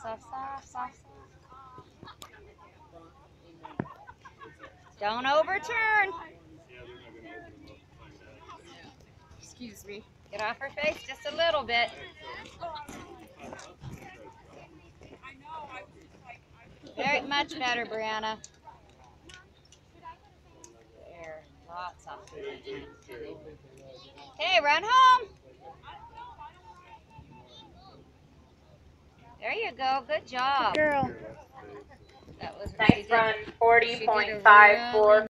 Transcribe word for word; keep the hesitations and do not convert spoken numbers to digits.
soft, soft, soft, soft. Don't overturn. Excuse me. Get off her face just a little bit. Very much better, Brianna. There, lots of. Okay, run home. There you go. Good job. Good girl. That was Nice run, forty point five four.